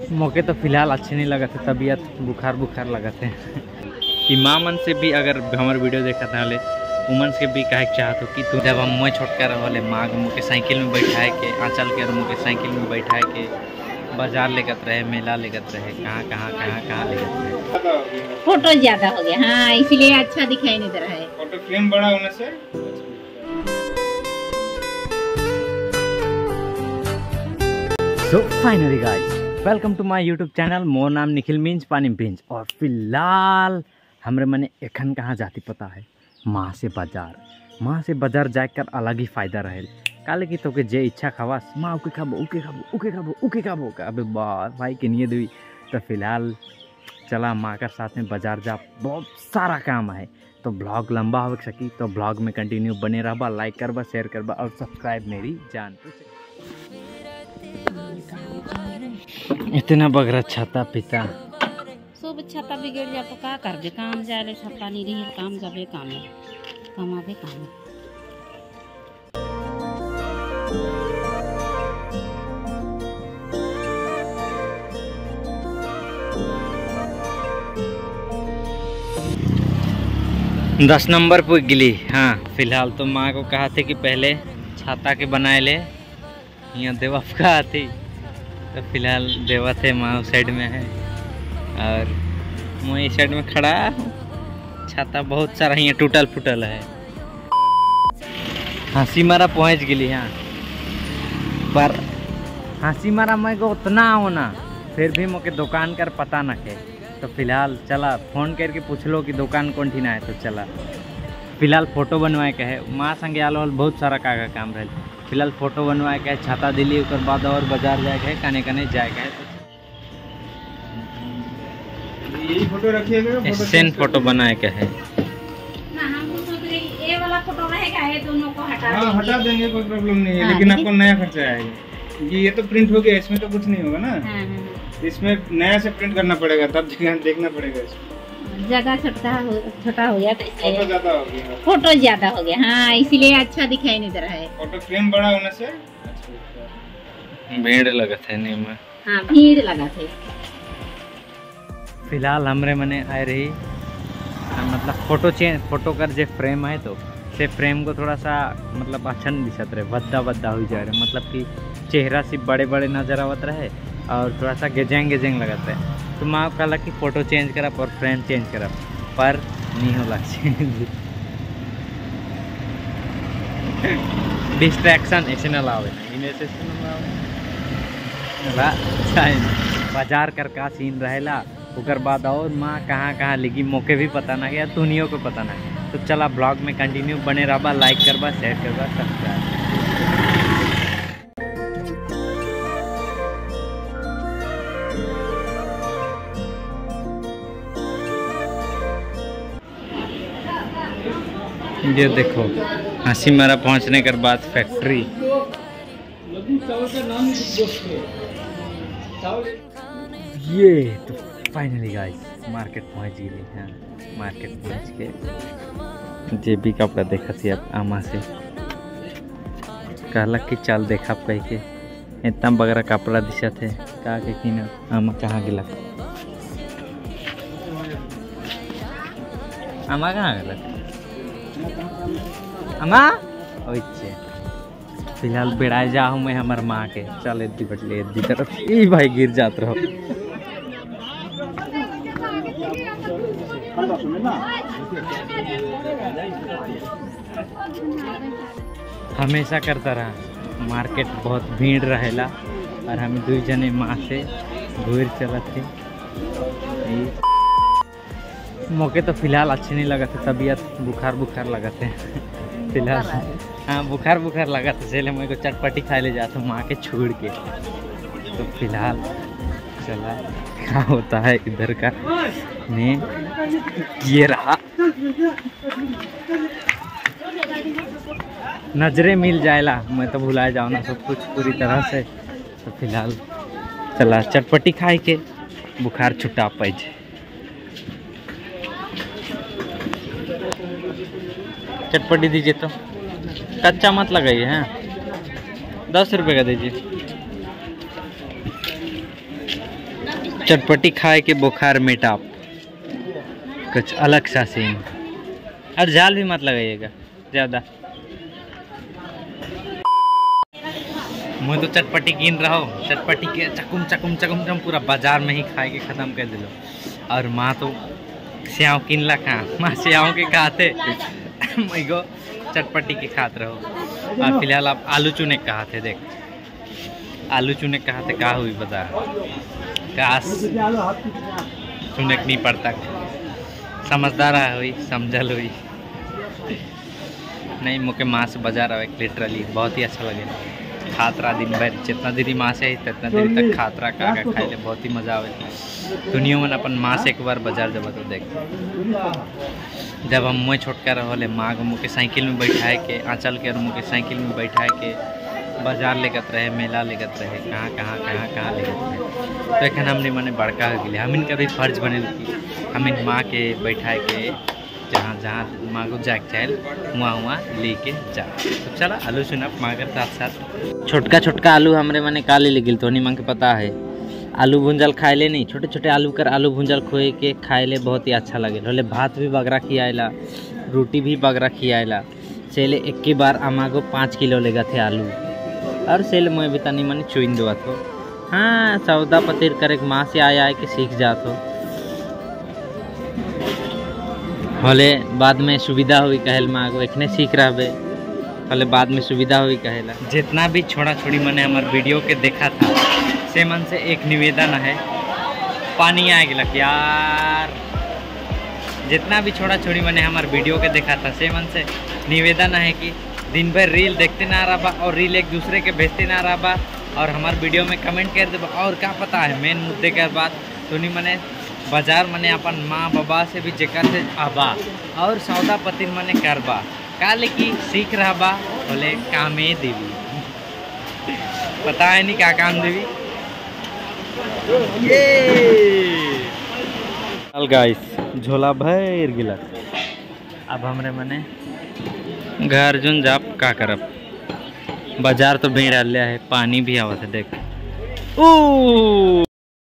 मौके तो फिलहाल अच्छे नहीं लगा थे, तबीयत बुखार लगा थे कि माँ मन से भी अगर हमारे वीडियो देखा था वाले उमन से भी कहे चाहत हो कि तू जब हम मुँह छोटका रहे माँ मुँह साइकिल में बैठाए के आँचल के मुँह साइकिल में बैठाए के बाजार लेकर रहे, मेला लेकर रहे, कहाँ लेकर रहे। फोटो ज्यादा हो गया, हाँ इसलिए अच्छा दिखाई नहीं दे रहा है। फोटो फ्रेम बड़ा होने से। So finally guys, welcome to my YouTube channel। मोर नाम निखिल मीन्स पानी मीन्स। और फिलहाल हमरे मने एखन कहाँ जाती पता है, माँ से बाजार जाकर अलग ही फायदा रहे। काले की तो के जे इच्छा खवास माँ उके खाबो अबे भाई के नहीं दुई। तो फिलहाल चला माँ का साथ में बाजार जा, बहुत सारा काम है। तो ब्लॉग लंबा हो सकी तो ब्लॉग में कंटिन्यू बने रहबा, लाइक करबा, शेयर करबा और सब्सक्राइब मेरी जान। इतना बगरा छाता पिता सब छाता बिगड़ जा तो का कर दे, काम जाए छाता नहीं रही, काम जाबे काम कमाबे काम। 10 नंबर पर गिली। हाँ फिलहाल तो माँ को कहा थे कि पहले छाता के बनाए ले, यहाँ देवा कहा थी। तो फिलहाल देवा थे माँ उस साइड में है और मैं इस साइड में खड़ा हूँ। छाता बहुत सारा यहाँ टूटल फूटल है। हंसी मारा पहुँच गई। हाँ पर हंसी मारा मैं को उतना होना फिर भी मोके दुकान कर पता न के। तो फिलहाल चला फोन करके पूछ लो कि दुकान कौन ठीना है। तो चला फिलहाल फोटो बनवाए के है, माँ संगे आल बहुत सारा का काम रहे। फिलहाल फोटो बनवाए के है, छाता दिली उसके बाद और बाजार जाए के है, कने जाए के है। यही फोटो रखिएगा, सेन फोटो बनाए के है। ये वाला फोटो रहेगा, ये दोनों को हटा देंगे, कोई प्रॉब्लम नहीं है। लेकिन आपको नया खर्चा आएगा। ये तो प्रिंट हो गया, इसमें तो कुछ नहीं होगा ना। इसमें नया से प्रिंट करना पड़ेगा, तब देखना पड़ेगा। इसमें जगह छोटा हो गया तो फोटो ज्यादा हो गया। फोटो ज्यादा हो गया, हाँ इसलिए अच्छा दिखाई नहीं दे रहा है। फोटो फ्रेम बड़ा होने से भीड़ लगा थे नहीं में। हाँ भीड़ लगा थे। फिलहाल हमरे मने आए रही मतलब फोटो कर जे फ्रेम है तो से फ्रेम को थोड़ा सा मतलब अच्छा नहीं दिखत रहे, भद्दा हो जा रहे। मतलब कि चेहरा से बड़े नजर आवत रहे और थोड़ा सा गेजेंग लगत है। तो माँ कहला कि फोटो चेंज करब और फ्रेम चेंज करब, पर नहीं होला चेंज। डिस्ट्रैक्शन ऐसे न लावे, बाजार कर का सीन रहेला। उकर बाद और माँ कहाँ लगी मौके भी पता ना गया, दुनिया को पता ना। तो चला ब्लॉग में कंटिन्यू बने रहबा, लाइक करबा, शेयर करबा, सब्सक्राइब। ये देखो हंसी मारा पहुंचने के बाद फैक्ट्री। ये तो फाइनली गाइस मार्केट पहुंच गई हैं। मार्केट पहुंच के जे भी कपड़ा देखा थी अब आमा से कहलक कि चल देखा कह के इतना बगरा कपड़ा दिशा थे का के कि ना आमा कहाँ गिलक। आमा कहाँ गिलक? अम्मा ओइचे फिलहाल बेड़ाए जा हूँ मैं हमार माँ के। चल इद्दी बटले इद्दी तरफ ई भाई गिर जात रहो। हमेशा करता रहा, मार्केट बहुत भीड़ रहेला और हम 2 जने माँ से घूर चलत थे। मौके तो फिलहाल अच्छे नहीं लगा थे, तबीयत बुखार लगा थे। फिलहाल हाँ बुखार लगा था, इसलिए मेरे को चटपटी खा ले जाता माँ के छोड़ के। तो फिलहाल चला क्या होता है इधर का ने ये रहा। नजरे मिल जाएला, मैं तो भुला जाऊँ ना सब कुछ पूरी तरह से। तो फिलहाल चला चटपटी खाए के बुखार छुटा पाए। चटपटी दीजिए तो, कच्चा मत लगाइए। हैं 10 रुपये का दीजिए। चटपटी खाए के बुखार मिटा, कुछ अलग सा सीन। और जाल भी मत लगाइएगा ज़्यादा। मैं तो चटपटी गिन रहा हूँ, चटपटी के चकुम चकुम चकुम चकुम पूरा बाजार में ही खाए के ख़त्म कर दिलो। और माँ तो स्याव किनला खा, माँ स्याव के खाते मैं को चटपटी के खाते रहो। और फिलहाल आप आलू चूने कहा थे, देख आलू चूने कहा थे, कहा हुई बता काश चूने नहीं पड़ता। समझदार है हुई, समझल हुई नहीं। मुके माँ से बाजार आवे लिटरली बहुत ही अच्छा लगे। खातरा दिन भर जितना देरी माँ से है तितना देरी तक खातरा का खाए ले बहुत ही मज़ा आवे। दुनिया में अपन माँ से एक बार बाजार जब तो देख, जब हम मुँह छोटका रहो माँ को मुके साइकिल में बैठाए के, आँचल के और मुके साइकिल में बैठाए के बाजार लेगत रहे, मेला लेगत रहे, कहाँ लेगत रहे। तो एखन हमने मने बड़का हो गए, हम इनका भी फर्ज बने कि हम इन माँ के बैठाए के जहाँ जहाँ माँ को जाके चाहे वहाँ लेके जा। तो चला आलू चुना माँ के साथ साथ छोटका छोटका आलू हमरे मने काले ले गिल तो नहीं माँ के पता है। आलू भुंजल खाए ले नहीं, छोटे छोटे आलू कर आलू भुंजल खोए के खाए ले बहुत ही अच्छा लगे। बोले भात भी बगरा खियाला, रोटी भी बगरा खियाला। चले एक की बार अम्मा को 5 किलो लेगा थे आलू, और सेल मैं भी तनी मनी चुइन दो तो हाँ सौदा पतिर करे माँ से आए के सीख जात हो। भले बाद में सुविधा हुई कहल माँ को एखने सीख रहे, भले बाद में सुविधा हुई कहेला। जितना भी छोड़ा छोड़ी मैंने हमारे वीडियो के देखा था से मन से एक निवेदन है, पानी आ गया यार। जितना भी छोड़ा छोड़ी मैंने हमारे वीडियो के देखा था से मन से निवेदन है कि दिन भर रील देखते ना रहा और रील एक दूसरे के भेजते ना रहा और हमारे वीडियो में कमेंट कर दे। और क्या पता है मेन मुद्दे के बाद तो नहीं मैंने बाजार मैंने अपन माँ बाबा से भी जेकर से आबा और सौदा पतिर मैंने करबा काले की सीख रहा बा। बोले कामे देवी पता है नहीं क्या काम देवी ये गाइस झोला भर गिला। अब हमरे मने घर जुन जाप का करब, बाजार तो भीड़ लिया है, पानी भी आवत है देख। ओ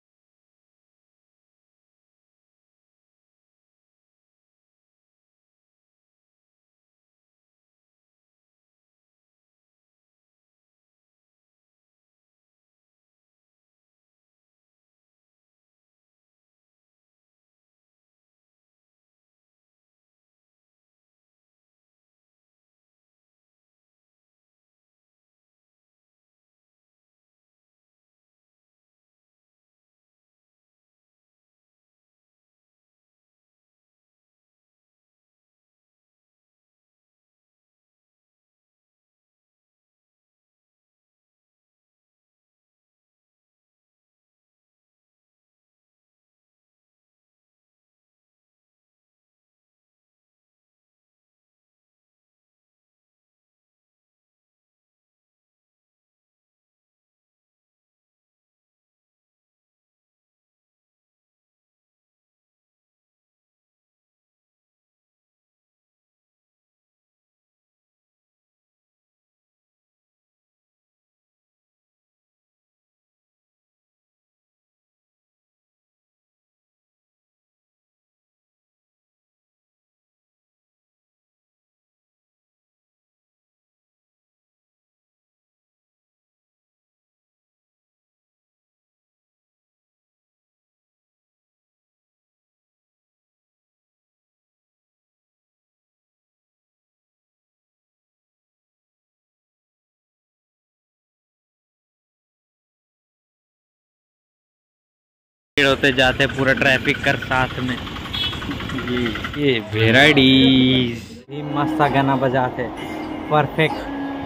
होते जाते पूरा ट्रैफिक कर साथ में ये वेराइटीज ये मस्त गाना बजाते परफेक्ट।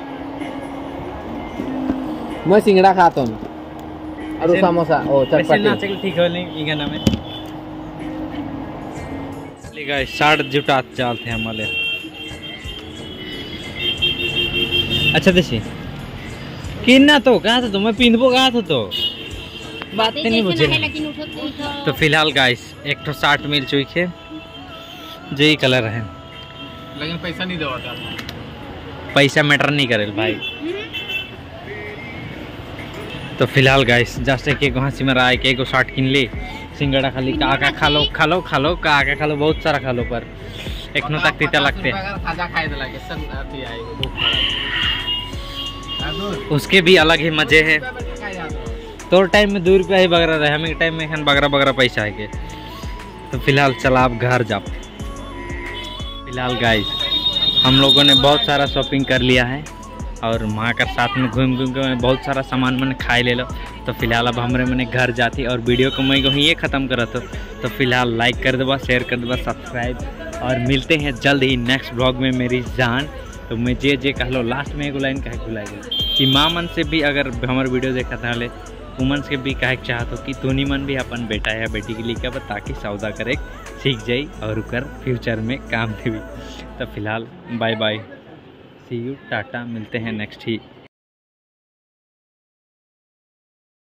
मैं सिंगड़ा खाता हूँ और समोसा ओ चटपटी ठीक हो नहीं गाना में साठ जुटात चालते हमारे। अच्छा देखिए किन्ना तो कहाँ था तो मैं पिंधबो कहाँ था तो बात नहीं मुझे। तो फिलहाल गाइस एक तो 60 मिल चुकी है जो ही कलर है, लेकिन पैसा नहीं देवा था। पैसा मैटर नहीं करे भाई। तो फिलहाल गाइस जस्ट एक हंसी में रहा एक शॉर्ट किन ली सिंगड़ा खाली का खा लो का खा लो बहुत सारा खा लो पर एखनो तक तीता लगते उसके भी अलग ही मजे है। तोर टाइम में 2 रुपया ही बगरा रहे, हमें टाइम में एखन बगरा पैसा है के। तो फिलहाल चला आप घर जाओ। फिलहाल गाइस हम लोगों ने बहुत सारा शॉपिंग कर लिया है और वहाँ का साथ में घूम के मैं बहुत सारा सामान मैंने खाए ले लो। तो फिलहाल अब हमारे मैंने घर जाती और वीडियो को मैं ये ख़त्म करा तो फिलहाल लाइक कर देवा, शेयर कर देवा, सब्सक्राइब और मिलते हैं जल्द ही नेक्स्ट ब्लॉग में मेरी जान। तो मैं जे कह लो लास्ट में एगो लाइन कहे भुला गई कि माँ मन से भी अगर हमारे वीडियो देखा था उमन से भी कहे चाहत हो कि तूनी मन भी अपन बेटा या बेटी के लिए क्या ताकि सौदा करे सीख जाई और उकर फ्यूचर में काम देवी। तो फिलहाल bye bye, see you, tata, मिलते हैं नेक्स्ट ही